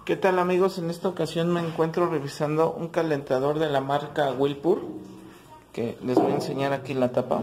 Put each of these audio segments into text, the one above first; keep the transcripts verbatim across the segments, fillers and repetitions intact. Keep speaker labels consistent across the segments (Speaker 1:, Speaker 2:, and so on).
Speaker 1: ¿Qué tal, amigos? En esta ocasión me encuentro revisando un calentador de la marca Whirlpool, que les voy a enseñar aquí la tapa,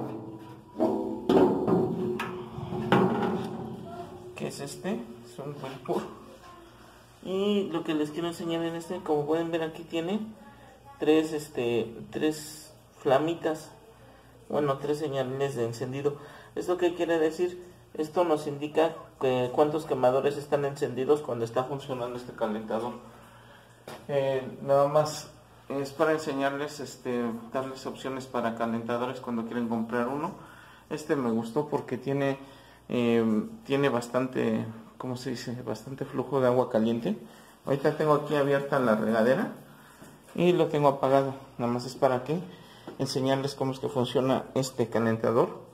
Speaker 1: que es este, es un Whirlpool. Y lo que les quiero enseñar en este, como pueden ver, aquí tiene tres, este, tres flamitas, bueno, tres señales de encendido. ¿Esto qué quiere decir? Esto nos indica que cuántos quemadores están encendidos cuando está funcionando este calentador. Eh, nada más es para enseñarles, este, darles opciones para calentadores cuando quieren comprar uno. Este me gustó porque tiene, eh, tiene bastante, ¿cómo se dice? Bastante flujo de agua caliente. Ahorita tengo aquí abierta la regadera y lo tengo apagado. Nada más es para que enseñarles cómo es que funciona este calentador.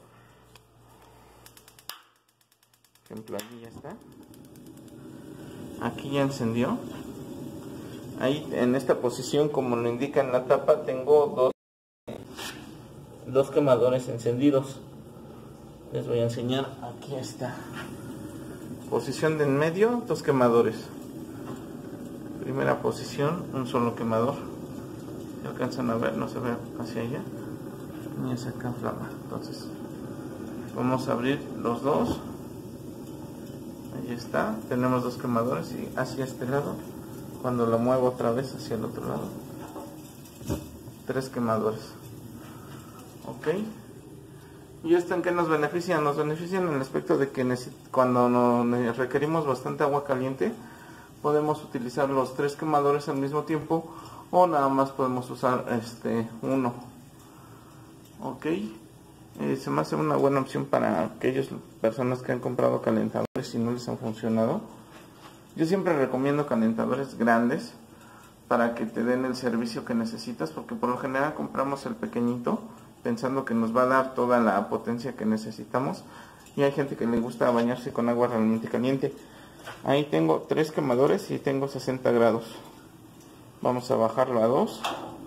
Speaker 1: Por ejemplo, aquí ya está. Aquí ya encendió. Ahí en esta posición, como lo indica en la tapa, tengo dos, dos quemadores encendidos. Les voy a enseñar. Aquí está. Posición de en medio, dos quemadores. Primera posición, un solo quemador. Si alcanzan a ver, no se ve hacia allá. Ni hacia acá flama. Entonces, vamos a abrir los dos. Ahí está. Tenemos dos quemadores y hacia este lado. Cuando lo muevo otra vez hacia el otro lado, tres quemadores. Ok. ¿Y esto en qué nos beneficia? Nos beneficia en el aspecto de que cuando nos requerimos bastante agua caliente, podemos utilizar los tres quemadores al mismo tiempo, o nada más podemos usar este uno. Ok. Eh, se me hace una buena opción para aquellas personas que han comprado calentadores y no les han funcionado. Yo siempre recomiendo calentadores grandes para que te den el servicio que necesitas, porque por lo general compramos el pequeñito pensando que nos va a dar toda la potencia que necesitamos, y hay gente que le gusta bañarse con agua realmente caliente. Ahí tengo tres quemadores y tengo sesenta grados. Vamos a bajarlo a dos.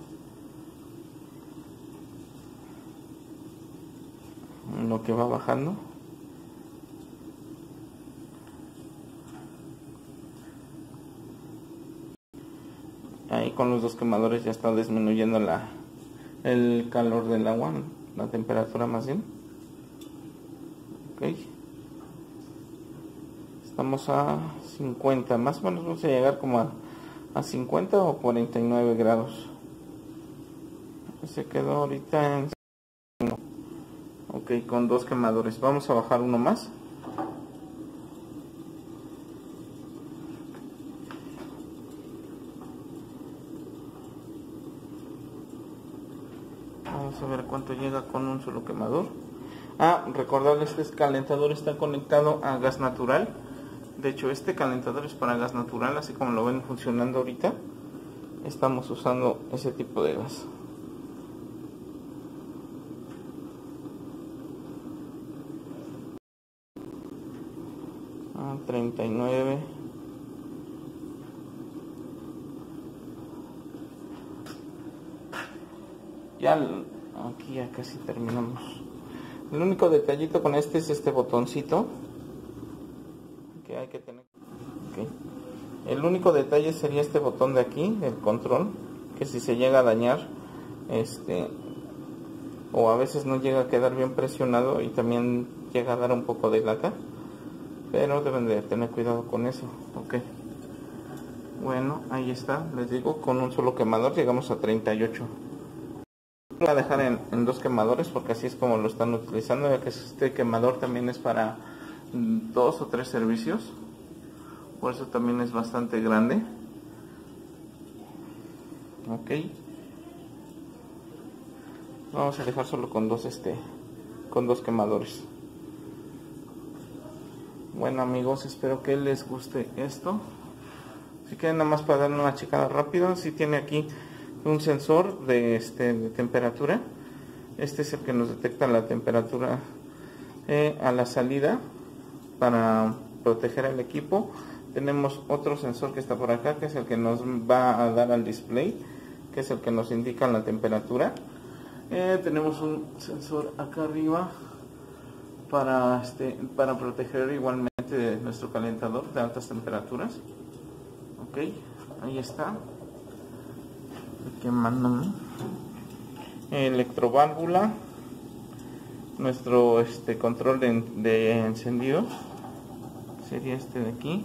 Speaker 1: Lo que va bajando. Ahí con los dos quemadores ya está disminuyendo la, el calor del agua, la temperatura más bien. Ok. Estamos a cincuenta, más o menos vamos a llegar como a, a cincuenta o cuarenta y nueve grados. Se quedó ahorita en uno. Ok, con dos quemadores. Vamos a bajar uno más. Vamos a ver cuánto llega con un solo quemador. Ah, recordarles que este calentador está conectado a gas natural. De hecho, este calentador es para gas natural, así como lo ven funcionando ahorita. Estamos usando ese tipo de gas. Ah, treinta y nueve. Ya aquí ya casi terminamos. El único detallito con este es este botoncito que hay que tener. Okay. El único detalle sería este botón de aquí, el control, que si se llega a dañar, este, o a veces no llega a quedar bien presionado y también llega a dar un poco de lata, pero deben de tener cuidado con eso. Ok. Bueno, ahí está, les digo, con un solo quemador llegamos a treinta y ocho. Voy a dejar en, en dos quemadores porque así es como lo están utilizando, ya que este quemador también es para dos o tres servicios, por eso también es bastante grande. Ok, vamos a dejar solo con dos este con dos quemadores. Bueno, amigos, espero que les guste esto. Así que nada más para darle una checada rápido, si tiene aquí un sensor de, este, de temperatura. Este es el que nos detecta la temperatura eh, a la salida para proteger el equipo. Tenemos otro sensor que está por acá, que es el que nos va a dar al display, que es el que nos indica la temperatura. Eh, tenemos un sensor acá arriba para, este, para proteger igualmente nuestro calentador de altas temperaturas. Ok, ahí está. Quemándome. Electroválvula. Nuestro este control de, de encendido sería este de aquí.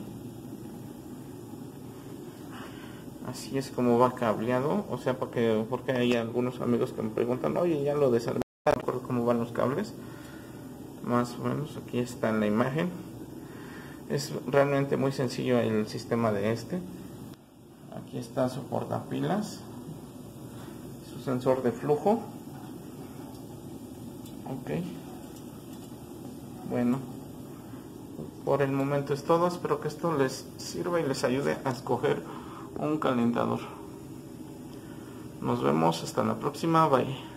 Speaker 1: Así es como va cableado, o sea, porque, porque hay algunos amigos que me preguntan, oye, ya lo desarmé, no recuerdo cómo van los cables. Más o menos aquí está en la imagen. Es realmente muy sencillo el sistema de este. Aquí está su portapilas, su sensor de flujo. Ok, bueno, por el momento es todo. Espero que esto les sirva y les ayude a escoger un calentador. Nos vemos hasta la próxima, bye.